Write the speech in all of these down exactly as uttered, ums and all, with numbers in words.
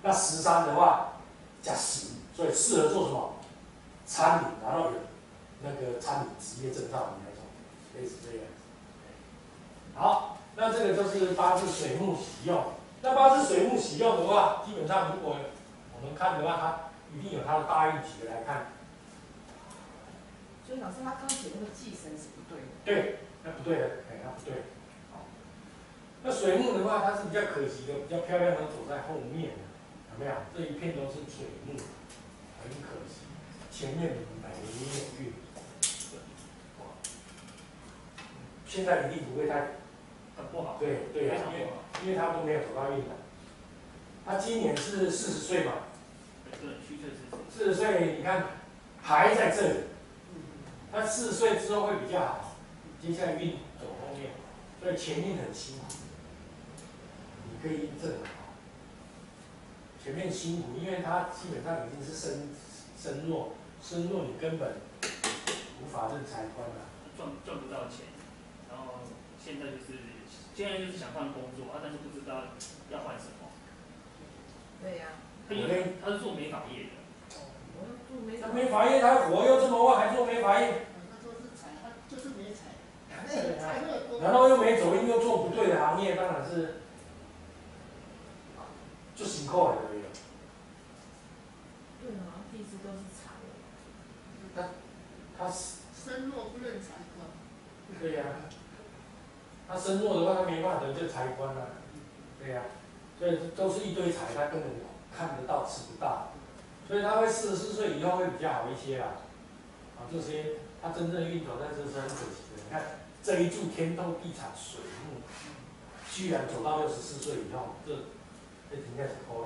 那十三的话加十，所以适合做什么？餐饮，然后有那个餐饮职业证照的那种，类似这样。好，那这个就是八字水木喜用。那八字水木喜用的话，基本上如果我们看的话，它一定有它的大运几个来看。 所以老师他刚写那个忌神是不对的。 对，那不对的，哎，那不对。好，那水木的话，它是比较可惜的，比较漂亮的走在后面的，有没有？这一片都是水木，很可惜，前面没有运。现在一定不会太很不好。 对对呀、啊，因为因为他都没有走到运的。他今年是四十岁嘛？ 对，虚岁是四十岁，你看还在这里。他四十岁之后会比较好，接下来运走后面，所以前面很辛苦。你可以印证的啊。前面辛苦，因为他基本上已经是身身弱，身弱你根本无法认财官了。 赚赚不到钱，然后现在就是现在就是想换工作啊，但是不知道要换什么。 对呀、啊。 他因为他是做美发业的。 我要做美那美发业他活又这么旺，还做美发业？ 他说是财，他就是没财， 对啊财乐多。 然后又没走运，又做不对的行业，当然是就辛苦了而已。 对啊，地支都是财。 他他身弱不认财官。 对呀、啊，他身弱的话，他没办法得这财官啊。对呀、啊，所以都是一堆财，他根本看得到吃不到，所以他会四十四岁以后会比较好一些啦。啊，这些他真正运走在这是很可惜的。你看这一柱天斗地产水木，居然走到六十四岁以后，这这应该是抠了。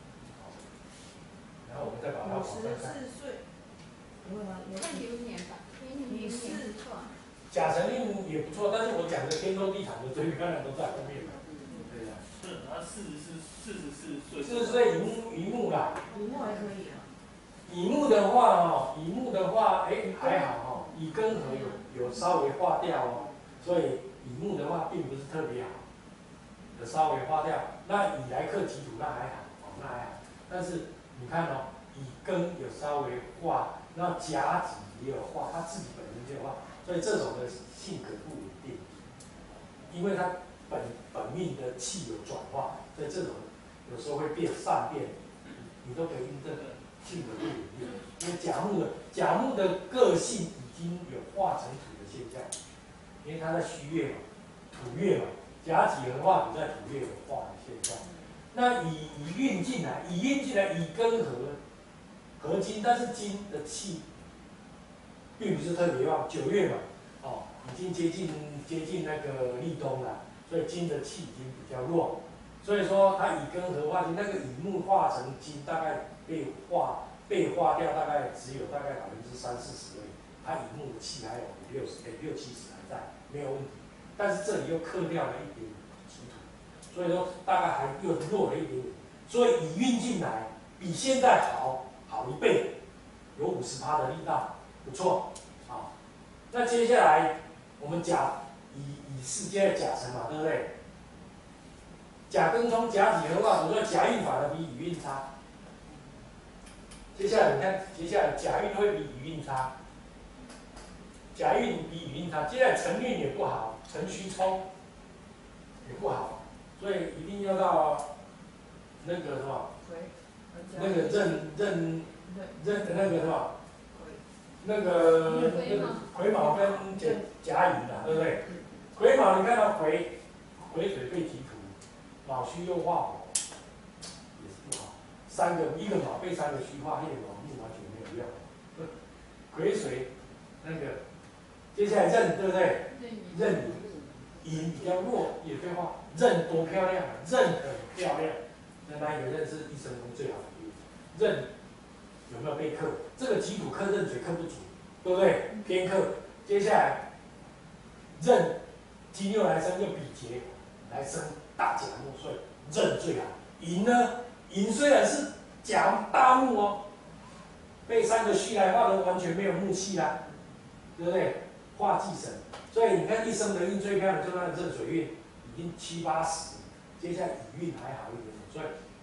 然后我们再把它往上看。 五十四岁，不会吗？ 看流年吧， 你是不错。 甲辰运也不错，但是我讲的天斗地产的最漂亮都在后面了。对呀、啊。 是，他四十四四十四岁。 四十岁乙木乙木啦。 乙木还可以啊。 乙木的话哦，乙木的话，哎还好哦，乙庚合有有稍微化掉哦，所以乙木的话并不是特别好，有稍微化掉。那乙来克己土那还好哦，那还好。但是你看哦，乙庚有稍微化，然后甲己也有化，他自己本身就有化，所以这种的性格不稳定，因为他本本命的气有转化，所以这种有时候会变善变，你都可以印证性格不稳定。因为甲木的甲木的个性已经有化成土的现象，因为它在戌月嘛，土月嘛，甲己合化土在土月有化的现象。那乙乙运进来，乙运进来，乙庚合合金，但是金的气并不是特别旺，九月嘛，哦，已经接近接近那个立冬了，所以金的气已经比较弱，所以说它乙庚合化金，那个乙木化成金，大概被化被化掉，大概只有大概百分之三四十而已，它乙木的气还有五六十，哎六七十还在，没有问题，但是这里又克掉了一点己土，所以说大概还又弱了一点点，所以乙运进来比现在好好一倍，有五十趴的力道。不错，啊，那接下来我们甲乙乙是接着甲辰嘛，对不对？甲庚冲甲己合化，我说甲运反而比乙运差。接下来你看，接下来甲运会比乙运差，甲运比乙运差，接下来辰运也不好，辰戌冲也不好，所以一定要到那个什么，那个壬壬壬那个什么。那个那个癸卯跟甲甲乙的，对不对？癸卯你看到癸癸水被己土，卯戌又化火，也是不好。三个一个卯被三个戌化，一个卯木完全没有用。癸水那个，接下来壬对不对？壬寅比较弱，也被化。壬多漂亮啊！壬很漂亮，那那一个壬是一生中最好的运。壬有没有被克？这个己土克壬水克不足，对不对？偏克。接下来壬金又来生，又比劫来生大甲木，所以壬最好。寅呢？寅虽然是甲大木哦，被三个戌来化的完全没有木气啦，对不对？化忌神，所以你看一生的运最漂亮就那个壬水运，已经七八十，接下来乙运还好一点点，所以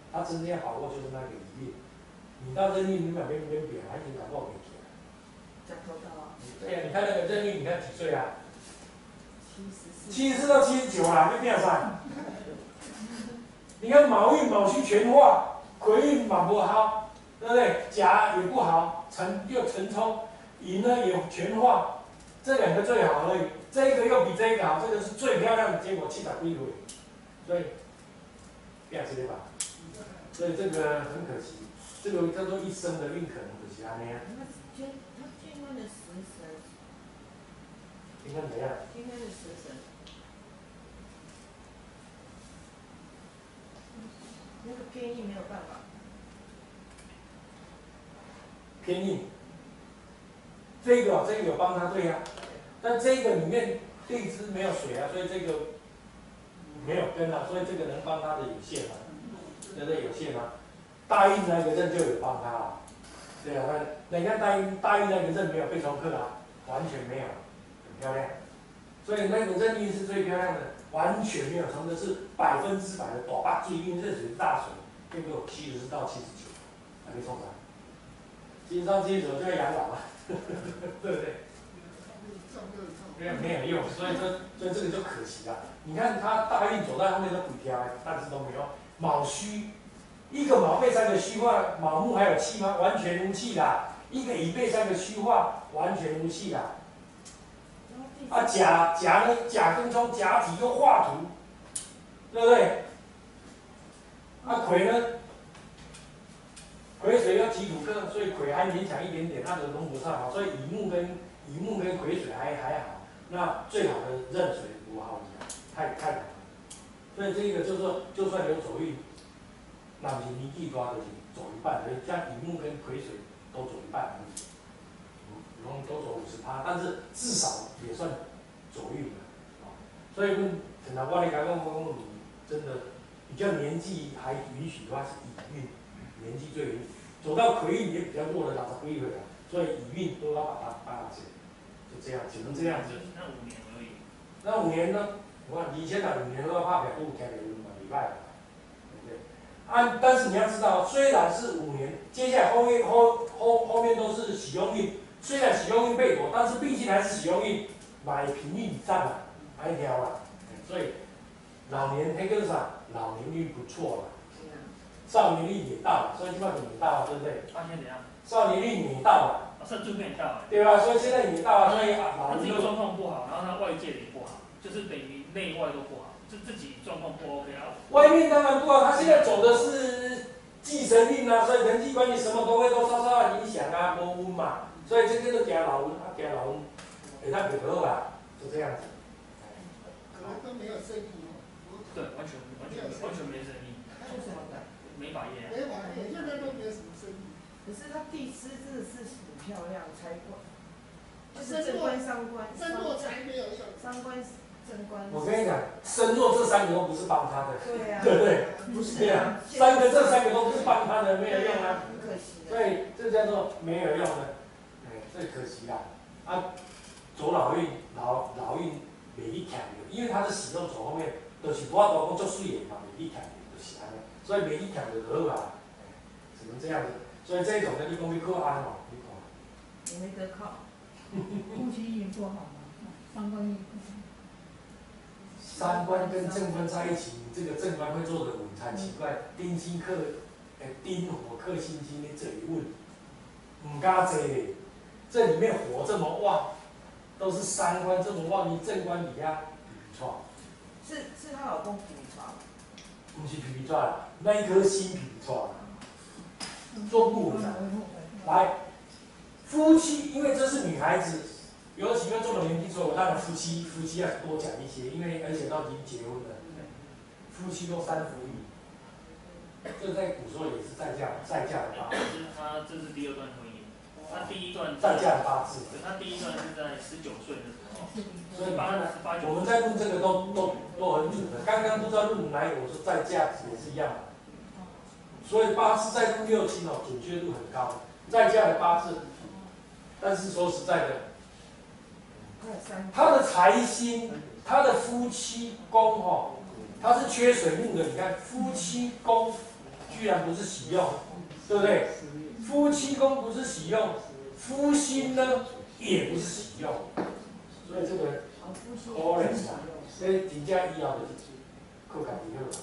他真正要把握就是那个一运。你到任运，你两边边表，还已经搞不好没起来。 讲头刀啊。 对呀、啊，你看那个任运，你看几岁啊？ 七十四。 七十四到七十九啦，就变啥？你看卯运卯戌全化，癸运卯不好，对不对？甲也不好，辰又辰冲，寅呢也全化，这两个最好而已。这个又比这个好，这个是最漂亮的结果，七打归回。所以，不要直接吧。所以这个很可惜，这个叫做一生的运可能就是安尼啊。 他天他天官的食神。 你看怎样？ 天官的食神。那个偏硬没有办法。 偏硬。这个这个有帮他对呀、啊，但这个里面地支没有水啊，所以这个没有根啊，所以这个能帮他的有限啊，对不对？有限啊。大运那个刃就有帮他啊，对啊，那你看大运大运那个刃没有被冲克啊，完全没有，很漂亮。所以那个任运是最漂亮的，完全没有冲的是百分之百的大把最运，这属于大水，这个七十到七十九，还没冲上。七十到七十九就要养老了，对不对？没有没有用，所以说所以这个就可惜了。你看他大运走在后面都补挑，但是都没有卯戌，一个卯背三个戌化，卯木还有气吗？完全无气啦。一个乙背三个戌化，完全无气啦。啊甲甲呢？甲跟冲，甲体又化土，对不对？啊癸呢？癸水要己土克，所以癸还勉强一点点，那个龙不上好，所以乙木跟乙木跟癸水还还好。那最好的壬水不好讲，太太难了。所以这个就是说，就算有走运，那是年纪大就是走一半，所以像乙木跟癸水都走一半而已，嗯，然后都走五十趴，但是至少也算走运了。啊，所以问陈长官，你刚刚问你真的比较年纪还允许的话是乙运，年纪最允许，走到癸运也比较弱的老十几岁了，所以乙运都要把它搬下去。就这样，只能这样子。 那五年而已。 那五年呢？我看以前的五年都要拍表，都有开表嘛，礼拜，对不对？啊，但是你要知道，虽然是五年，接下来后面后后后面都是喜用运，虽然喜用运被夺，但是毕竟还是喜用运，买平运以上嘛，还挑了。所以老年黑个啥？老年运不错了。少年运也到了，所以基本上也到了，对不对？ 发现怎样？ 少年运也到了。 甚至变大， 对吧？所以现在也到了，所以啊， 他自己状况不好，然后他外界也不好，就是等于内外都不好，就自己状况不 OK 啊。 外面当然不好，他现在走的是忌神运啊，所以人际关系什么都会多少少影响啊，波温嘛，所以这个就给老温，他给老温，给他给头吧，就这样子。 可能都没有生意哦。 对，完全完全完全没生意。 做什么的？ 没法业。 没法业，现在都没有什么生意。 可是他地支真的是很漂亮，财官，就是正官、伤官， 身弱财没有用， 伤官、正官。 我跟你讲，身弱这三个都不是帮他的， 对呀、啊， 对不对？ 不是对啊，三个这三个都不是帮他的，没有用啊。 很可惜的。 所以这叫做没有用的，哎，最可惜啦。啊，走老运，老老运袂去强的，因为他的喜用走后面，就是我都讲足水的嘛，袂去强的，就是安尼。所以袂去强就好啊，只能这样子。所以这一种的，你讲你靠安哦，你看。 也没得靠。 夫妻运不好嘛，三官运不好。 三官跟正官在一起，你这个正官会做的稳才奇怪。丁辛克，诶，丁火克辛金，你这一问，唔加济嘞。这里面火这么旺，都是三官这么旺，你正官底下皮皮错。 是是她老公皮皮抓。 不是皮皮错，那一颗心皮皮错。做不稳的。来，夫妻，因为这是女孩子，尤其又这么年纪做，当然夫妻夫妻要多讲一些，因为而且都已经结婚了，夫妻都三夫一，这在古时候也是再嫁再嫁的八字。 他这是第二段婚姻，他第一段再嫁的八字。 对，他第一段是在十九岁的时候， 所以八十八九。 我们在论这个都都都很准的，刚刚不知道论哪一个，我说再嫁也是一样的。所以八字在论六亲哦，准确度很高。再嫁的八字，但是说实在的，他的财星，他的夫妻宫哦，他是缺水木的。你看夫妻宫居然不是喜用，对不对？夫妻宫不是喜用，夫心呢也不是喜用，所以这个可能啊，所以真正以后就是靠家己好。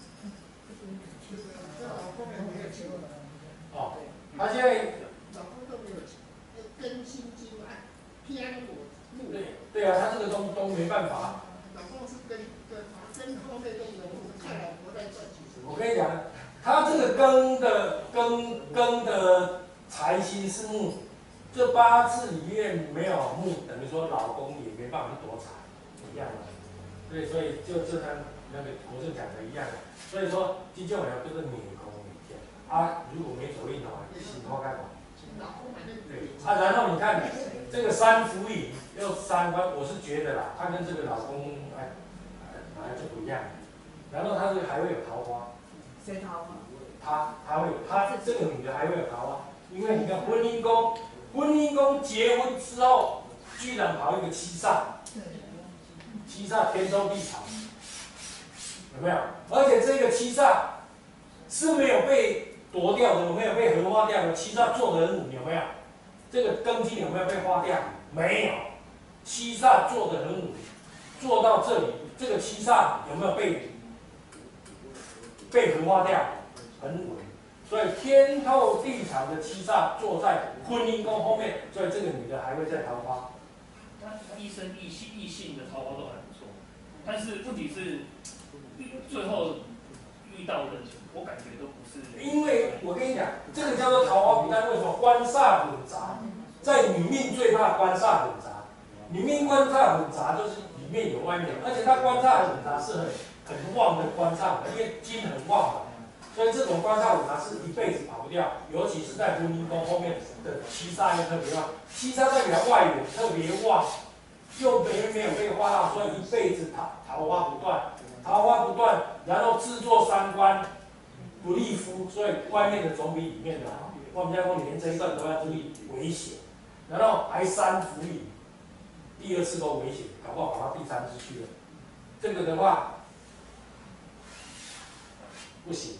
这老公也没有钱， 哦，他现在老公都没有钱，要更心经啊，偏我木。 对对啊，他这个都都没办法。 老公是跟跟跟后面都有木，看老婆在赚钱。 我跟你讲，他这个庚的庚庚的财星是木，这八字里面没有木，等于说老公也没办法去夺财，一样的。对，所以就就像那个国政讲的一样的，所以说这种人就是美工美天啊，如果没走运的话，心花干嘛？对啊，然后你看这个三伏影又三官，我是觉得啦，他跟这个老公哎，本来就不一样。然后他这个还会有桃花。 谁桃花？ 他还会有，他这个女的还会有桃花，因为你看婚姻宫，婚姻宫结婚之后，居然跑一个七煞，七煞天收地藏，有没有？而且这个七煞是没有被夺掉的，有没有被合化掉的？七煞做得很稳，有没有？这个庚金有没有被化掉？没有，七煞做得很稳，做到这里，这个七煞有没有被？被合化掉，很稳，所以天透地藏的七煞坐在婚姻宫后面，所以这个女的还会再桃花。 他一生异性异性的桃花都还不错，但是问题是最后遇到的，我感觉都不是。 因为我跟你讲，这个叫做桃花不淡，为什么？官煞混杂，在女命最怕官煞混杂，女命官煞混杂就是里面有外面有，而且它官煞混杂是很。很旺的官煞，因为金很旺嘛，所以这种官煞五它是一辈子跑不掉，尤其是在婚姻宫后面的七煞又特别旺，七煞代表外缘特别旺，又没没有被化到，所以一辈子桃桃花不断，桃花不断，然后制作三官不利夫，所以外面的总比里面的好。我们家说连这一段都要注意危险，然后还三伏影，第二次都危险，搞不好跑到第三次去了。这个的话。不行，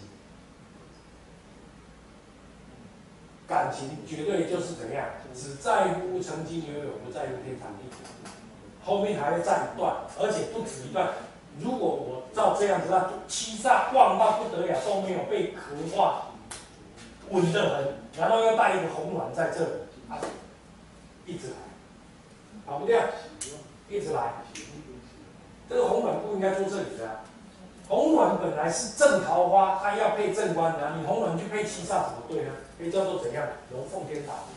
感情绝对就是怎样，只在乎曾经拥有，不在乎天长地久。后面还会再一段，而且不止一段。如果我照这样子，那七煞旺到不得了，都没有被合化，稳得很，然后又带一个红鸾在这里，啊，一直来，跑不掉，一直来。这个红鸾不应该做这里的、啊。红鸾本来是正桃花，它要配正官的，你红鸾去配七煞怎么对呢？可以叫做怎样？龙凤天塔。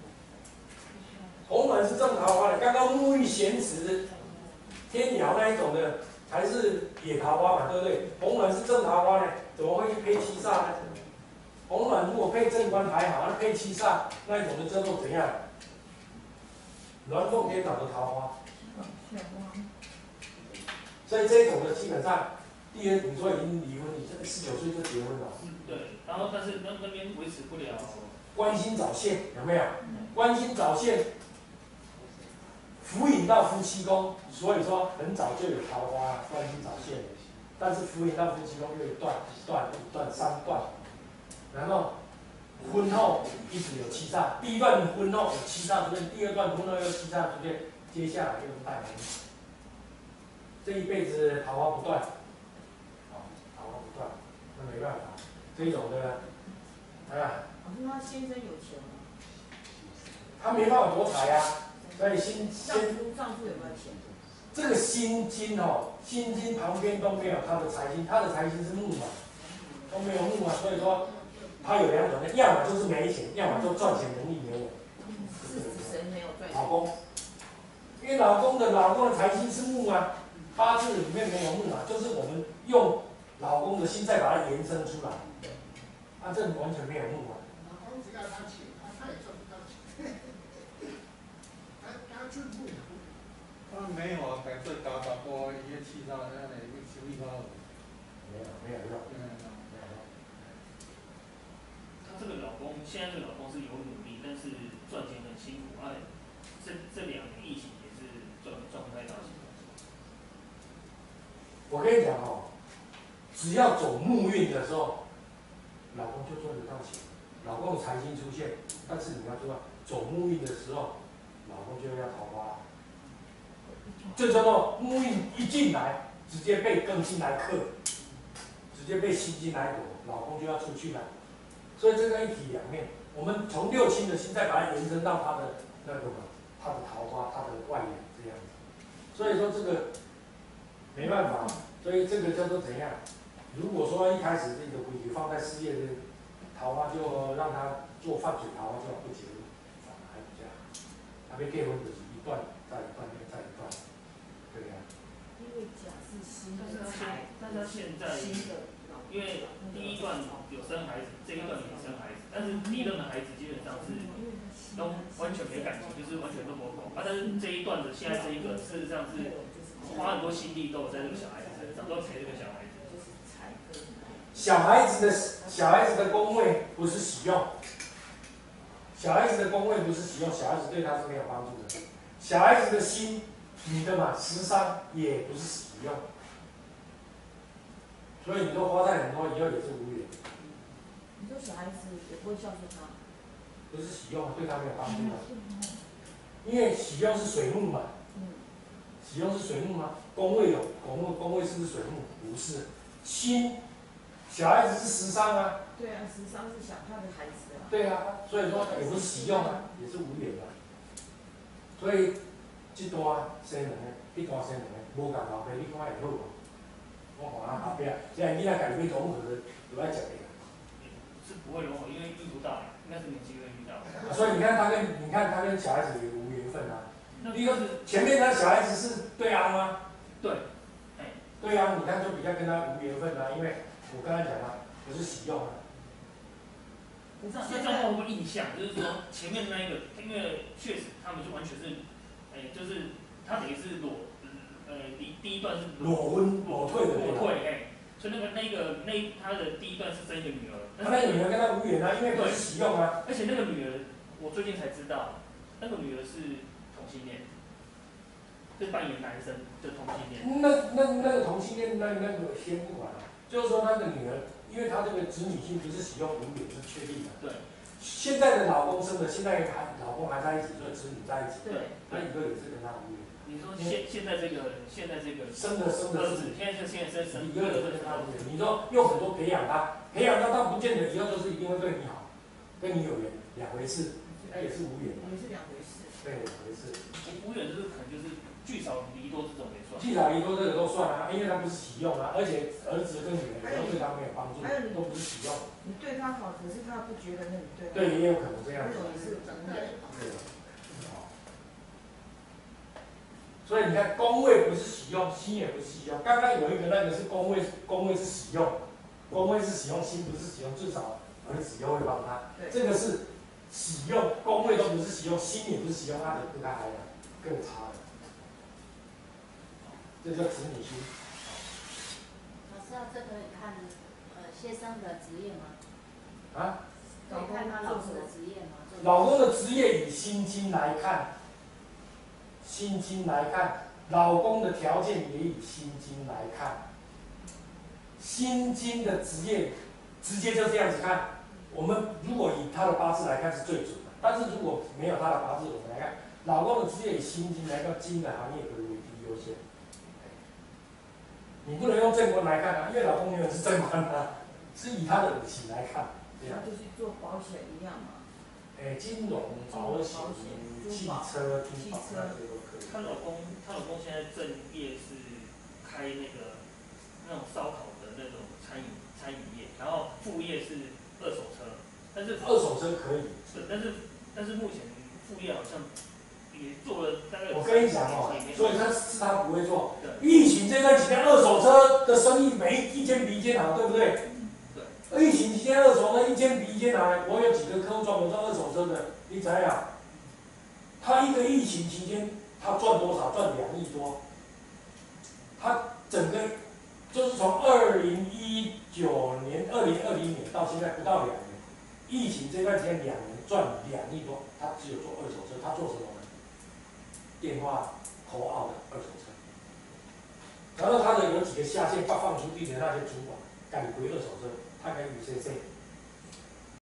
红鸾是正桃花的，刚刚沐浴闲池、天姚那一种的，才是野桃花嘛，对不对？红鸾是正桃花呢，怎么会去配七煞呢？红鸾如果配正官还好，那配七煞那一种的叫做怎样？龙凤天塔的桃花。所以这一种的基本上。第二，你说已经离婚，你这十九岁就结婚了。 对，然后但是那那边维持不了。 关心早泄有没有？关心早泄，辅引到夫妻宫，所以说很早就有桃花，关心早泄。但是辅引到夫妻宫又一段一段一段三段，然后婚后一直有七煞，第一段婚后有七煞出现，第二段婚后又七煞出现，接下来又是带红。这一辈子桃花不断。那没办法，这种的，啊， 老师他先生有钱吗？ 他没办法夺财呀、啊，所以心丈夫丈夫有没有钱？ 这个心金哦，心金旁边都没有他的财星，他的财星是木嘛，都没有木啊，所以说他有两种的，要么就是没钱，要么就赚钱能力没有。 是子神没有赚钱。 老公，因为老公的老公的财星是木啊，八字里面没有木啊，就是我们用。老公的心再把它延伸出来，啊，这完全没有木啊。 老公只要他钱，他他也赚不到钱。他他是木。 他没有啊，改做搞搞多一些气煞，那那个修一包。 没有没有用。没有用。 她这个老公现在这个老公是有努力，但是赚钱很辛苦，哎，这这两年疫情也是赚赚不太到钱。 我跟你讲哦。只要走木运的时候， 钱，老公的财星出现，但是你要知道，走木运的时候，老公就要桃花，这叫做木运一进来，直接被庚金来克，直接被辛金来夺，老公就要出去了。所以这个一体两面，我们从六亲的心再把它延伸到他的那个嘛，他的桃花，他的外缘这样子。所以说这个没办法，所以这个叫做怎样？如果说一开始这个规矩放在事业的桃花，就让他做泛水桃花，就不结论，反而还比较好。还没结婚就是一段再一段再一段，对呀、啊。 因为甲是新但是他现的财， 但是他现在新的老公， 因为第一段有生孩子，这一段没生孩子，但是第一任的孩子基本上是都完全没感情，就是完全都不懂。啊，但是这一段的现在这一个，事实上是花很多心力都有在这个小孩子身上，都陪这个小孩子。 小孩子的小孩子的宫位不是喜用，小孩子的宫位不是喜用，小孩子对他是没有帮助的。小孩子的心，你的嘛，食伤也不是喜用，所以你都花在很多，以后也是无缘。 你说小孩子也不会孝顺他， 不是喜用，对他没有帮助的。因为喜用是水木嘛，喜用是水木吗？宫位有宫位，宫位是不是水木？不是，心。小孩子是食伤啊。 对啊，食伤是想他的孩子啊。 对啊，所以说也不是喜用啊，也是无缘的。所以这段生两个，这段生两个，无共老爸，你看会好无？我看后壁，这样囡仔家己要融合，就爱食的。 是不会融合，因为遇不到，应该是没机会遇到。 所以你看他跟你看他跟小孩子也无缘分啊。 那一个前面那小孩子是对安吗？ 对，哎， 对啊，你看就比较跟他无缘分啊，因为我刚才讲了，不是喜用啊。 那这样会不会印象？就是说前面那一个，因为确实他们就完全是，哎，就是他等于是裸，呃，第第一段是裸婚裸退的裸退，哎，所以那个那个那他的第一段是生一个女儿， 他那个女儿跟他无缘啊，因为不是喜用啊。 而且那个女儿，我最近才知道，那个女儿是同性恋，是扮演男生的同性恋。 那那那个同性恋，那那个先不管了，就是说那个女儿，因为她这个子女性不是喜用无缘是确定的。 对。 现在的老公生的，现在还老公还在一起，所以子女在一起。 对。 那一个也是跟他无缘。 你说现现在这个现在这个生的生的儿子，现在就现在生生一个也是跟他无缘。你说用很多培养他，培养他，他不见得以后就是一定会对你好，跟你有缘，两回事，那也是无缘。 也是两回事。 对，两回事。 无缘就是可能就是聚少离多这种没算。 聚少离多这个都算啊，因为他不是喜用啊，而且儿子跟女儿都对他没有帮助，都不是喜用。 你对他好，可是他不觉得那你对他好。 对，也有可能这样子。 也是无缘。 对。所以你看，宫位不是喜用，心也不是喜用。刚刚有一个那个是宫位，宫位是喜用，宫位是喜用，心不是喜用，至少儿子又会帮他。这个是喜用，宫位都不是喜用，心也不是喜用，他的跟他还更差了。这叫子女心。 老师，这可以看呃先生的职业吗？ 啊？ 可以看他老公的职业吗？ 老公的职业以心经来看。心经来看，老公的条件也以心经来看。心经的职业直接就这样子看。我们如果以他的八字来看是最准的，但是如果没有他的八字，我们来看老公的职业以心经来看，经的行业可能为第一优先。你不能用正官来看啊，因为老公永远是正官啊，是以他的五行来看。这样。 就是做保险一样嘛。 诶，金融、保险、汽车、珠宝那些都可以。 她老公，她老公现在正业是开那个那种烧烤的那种餐饮餐饮业，然后副业是二手车，但是二手车可以。 是，但是但是目前副业好像也做了大概。 我跟你讲哦，所以他是他不会做。疫情这段期间，二手车的生意每一间比一间好，对不对？疫情期间，二手车一间比一间好。我有几个客户专门做二手车的，你猜呀？他一个疫情期间，他赚多少？赚两亿多。他整个就是从二零一九年、二零二零年到现在不到两年，疫情这段时间两年赚两亿多，他只有做二手车，他做什么呢？电话投澳的二手车。然后他的有几个下线发放出去的那些主管，改归二手车，他改与 C C。